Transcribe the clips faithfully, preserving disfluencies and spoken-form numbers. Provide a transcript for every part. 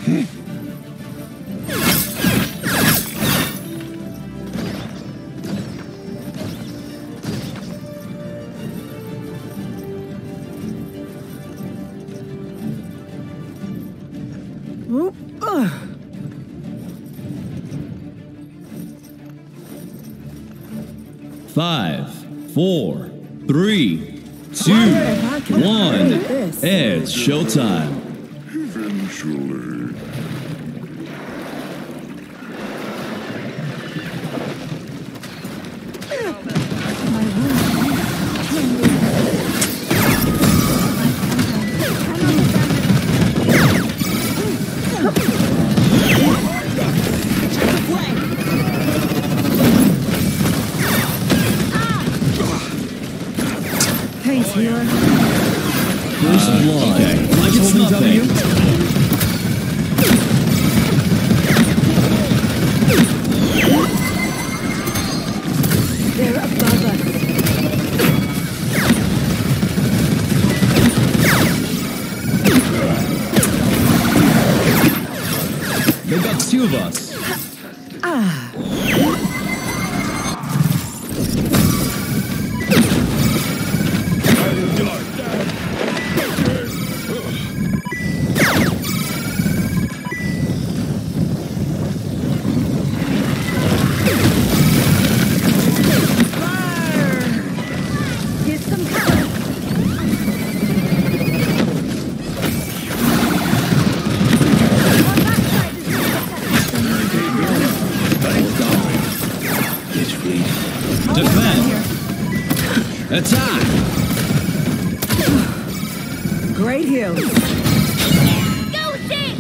Five, four, three, two, one. It's showtime. Eventually. First blood. Okay. Like it's nothing. They're above us. They got two of us. Ah. Attack! Great heals. Go six!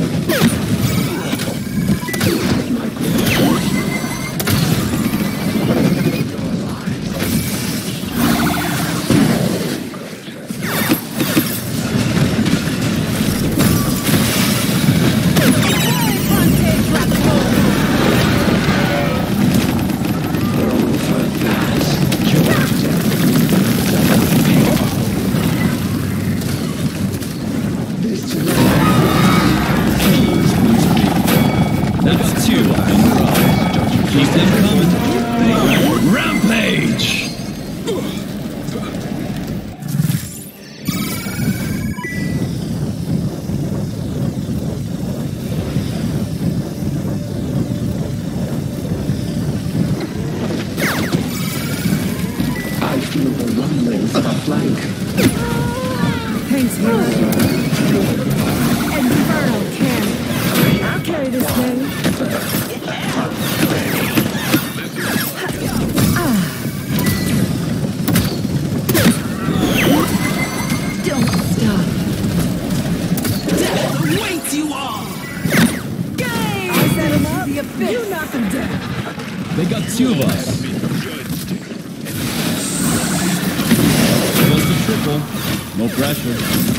That's two in a row. Keep them coming. Rampage! I feel the rumblings of a flank. Thanks, hero. Infernal cannon. I'll carry this thing. Ah. Don't stop. Death awaits you all! Game! I set him up. The abyss. You knock him down. They got two of us. Just a triple. No pressure.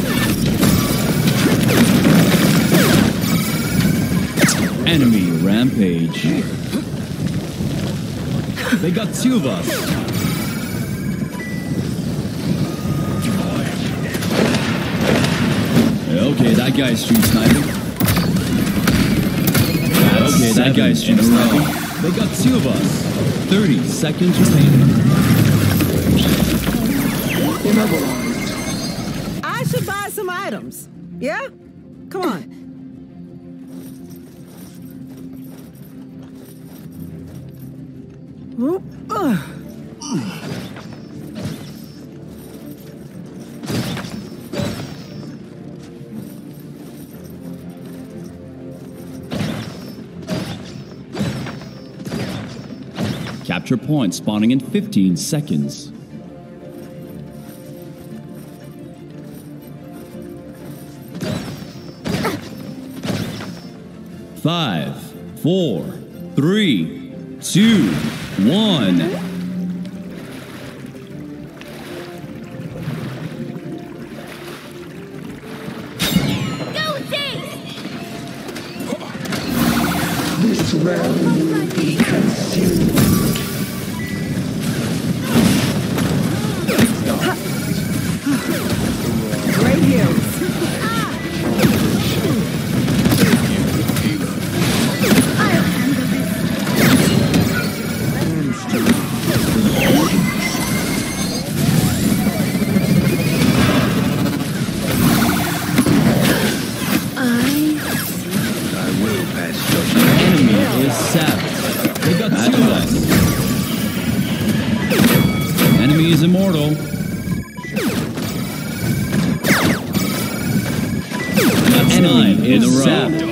Enemy rampage. They got two of us. Okay, that guy's street sniping. Okay, that guy's street sniping. They got two of us. thirty seconds remaining. Immobilized. I should buy some items. Yeah? Come on. Whoop. Ugh. Capture point spawning in fifteen seconds. Five, four, three, two, one. Go six! This realm will be consumed. Great heals. savage. They got two of us. Enemy is immortal. That's nine in a row.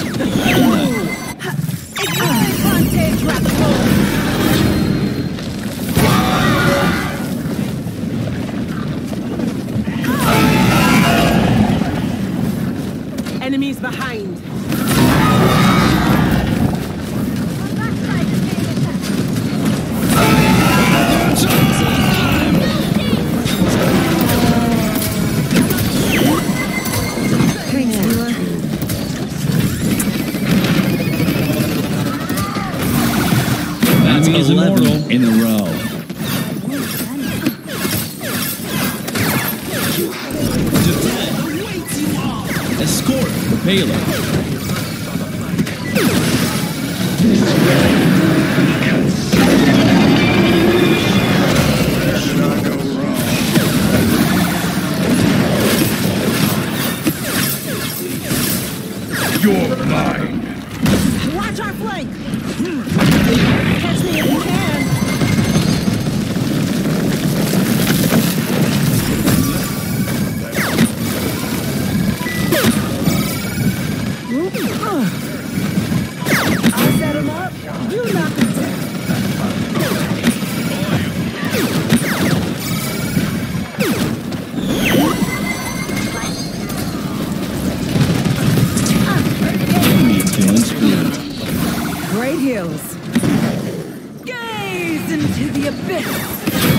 Enemies behind. That's eleven in a row. Escort the payload. You're mine. Watch our flank. Catch me if you can. I'll set him up. You knock him down. Great heals. Gaze into the abyss.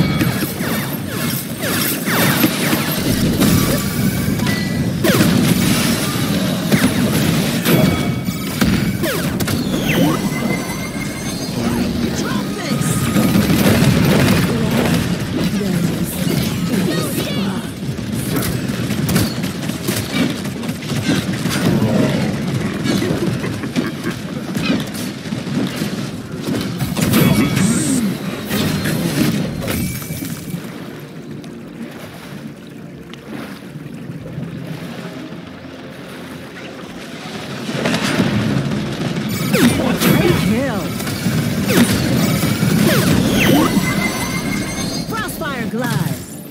Crossfire glide.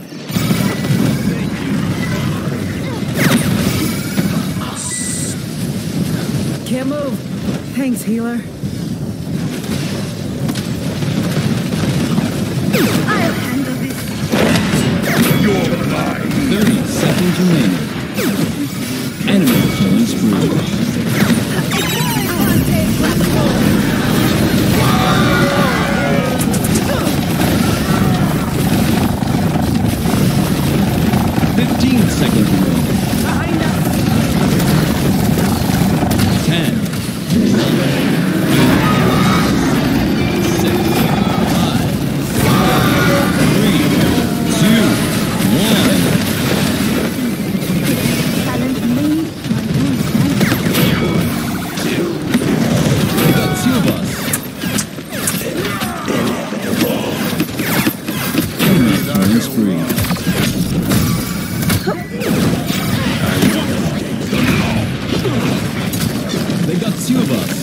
Can't move. Thanks, healer. I'll handle this. You're mine. thirty seconds remaining. Enemy killing spree. fifteen seconds remaining. Behind us. ten. six. five. three. two. one. We got two of us. Enemy killing spree. They got two of us.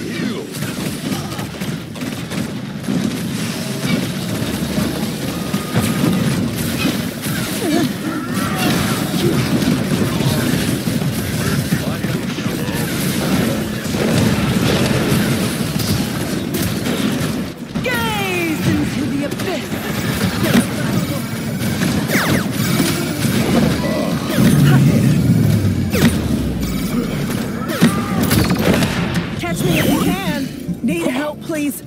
Gaze into the abyss. Catch me if you can. Need help, please.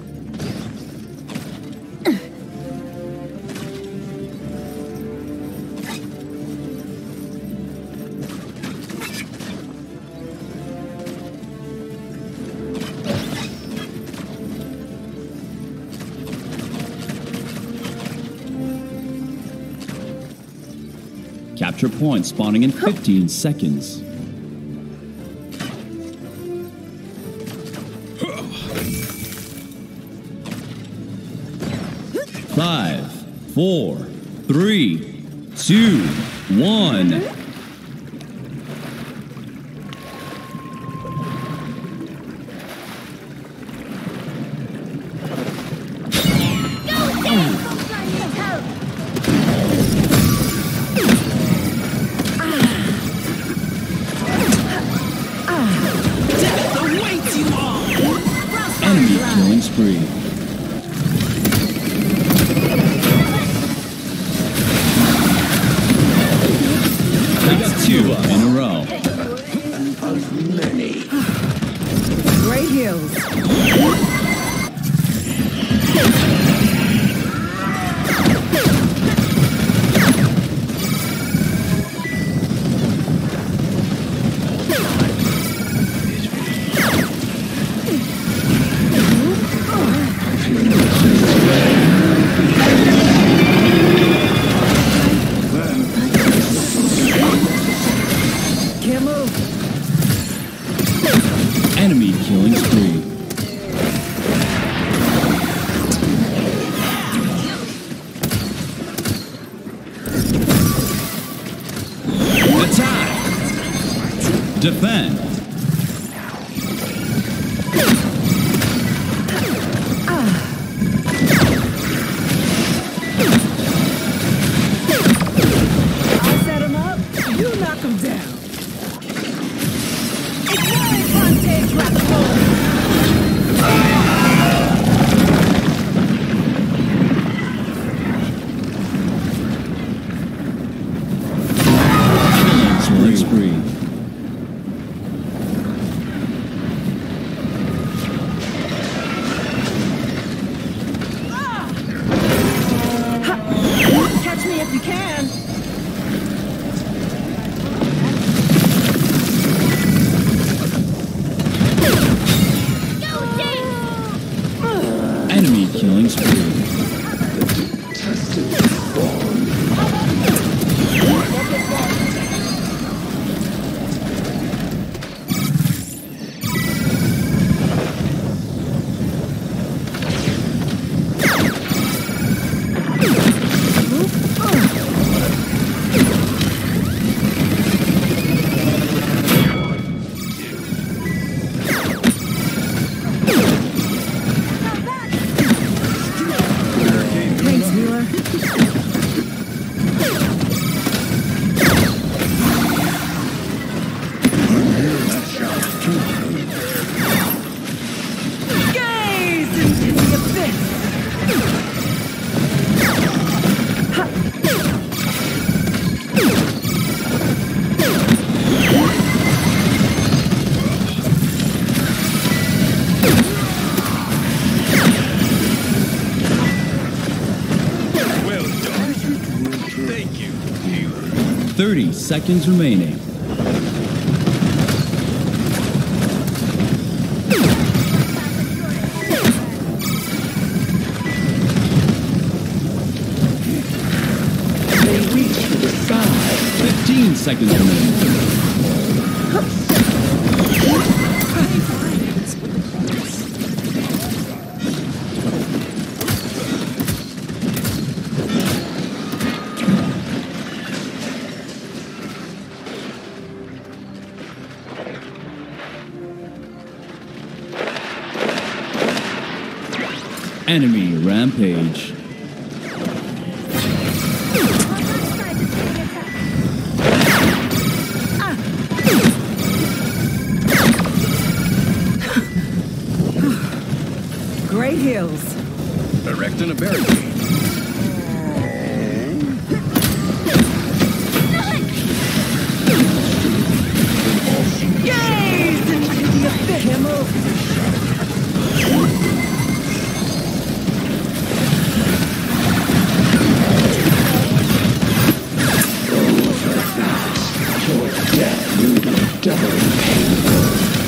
Capture point spawning in fifteen seconds. Five, four, three, two, one. spree. They got two in a row. Great heals. Can't move. Enemy killing spree. Attack! Defend! I set him up, you knock him down. Ignoring Fontaine trap hole. Killing spree. Catch me if you can. Enemy killing spree. Thanks, healer. Gaze into the abyss. Well done. Thank you, healer. thirty seconds remaining. They reach for the side. fifteen seconds remaining. Enemy rampage. Great heals. Erecting a barricade. Gaze into the abyss. Can't move. Your death will be doubly painful.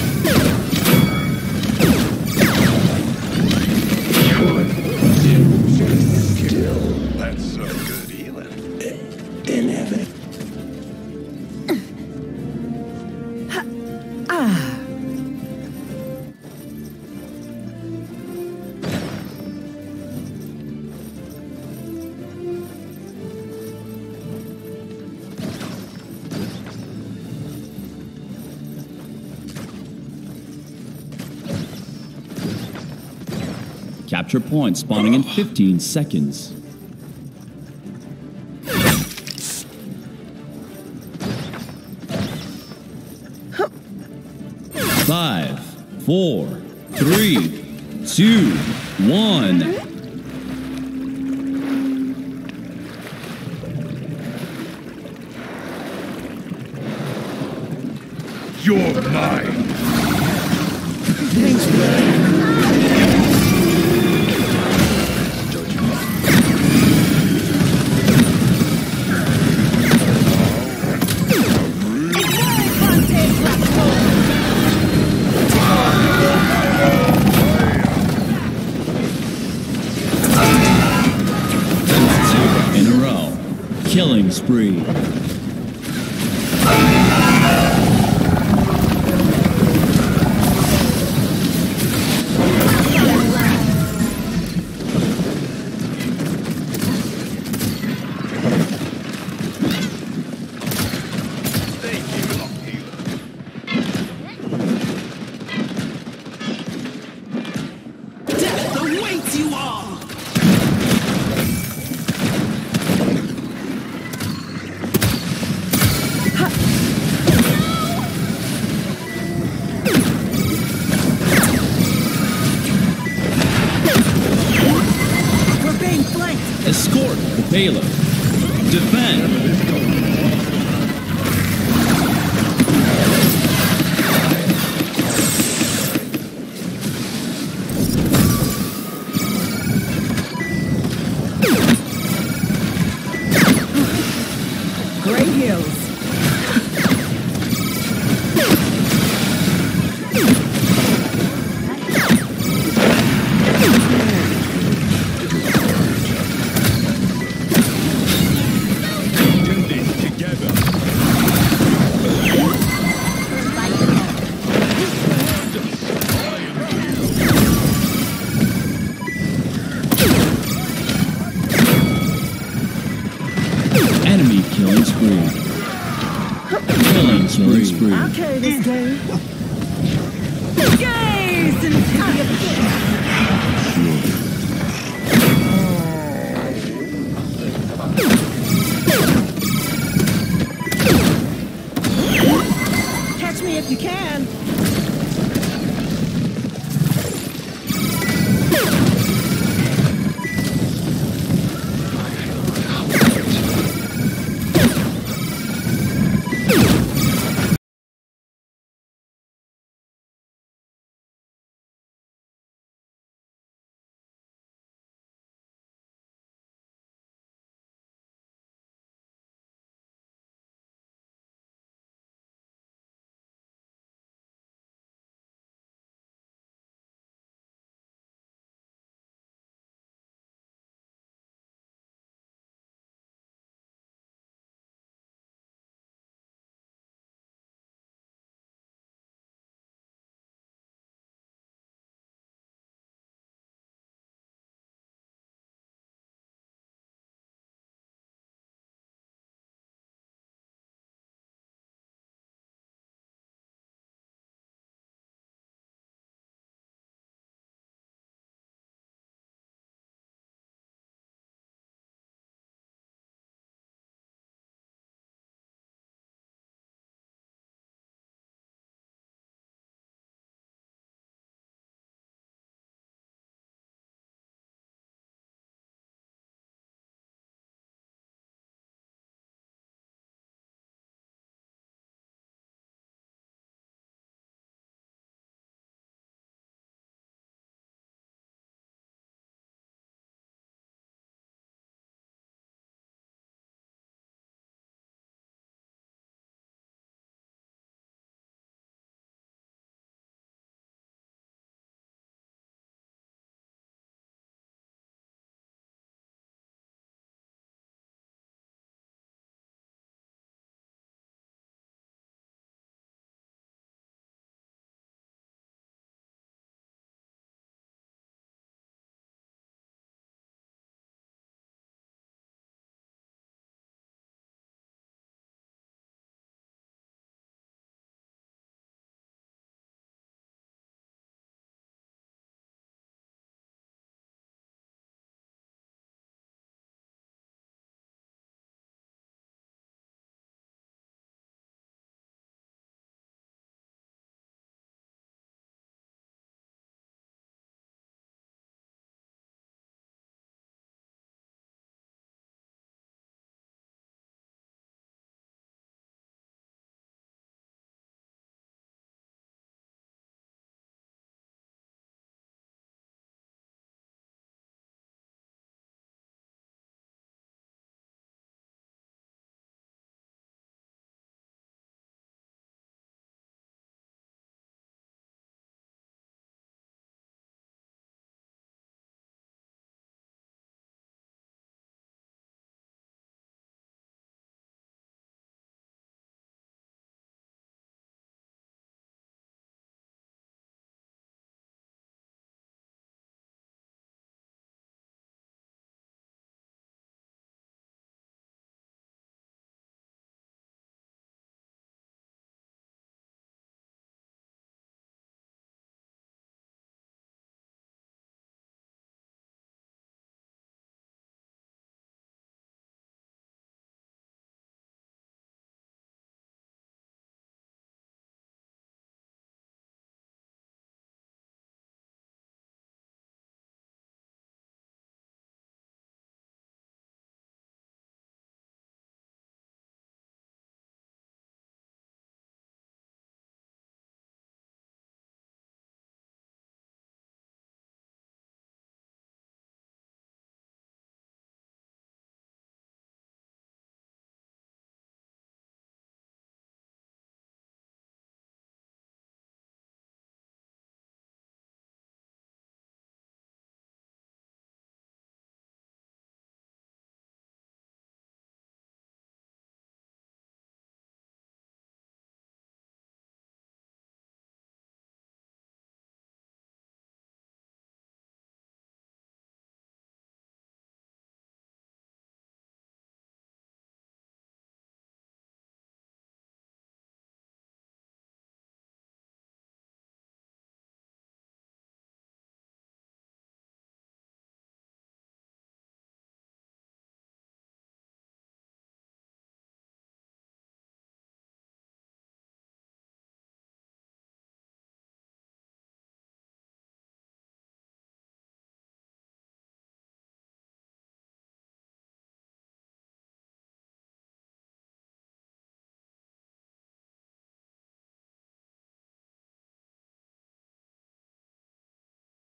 Still That's some good healing. inevitable. Capture point spawning in fifteen seconds. Five, four, three, two, one. You're mine. Thanks, In a row. Killing spree. Death awaits you all! We're being flanked! Escort the payload. Defend. Great hills. Enemy killing spree. Killing spree. I'll carry this game. Gaze and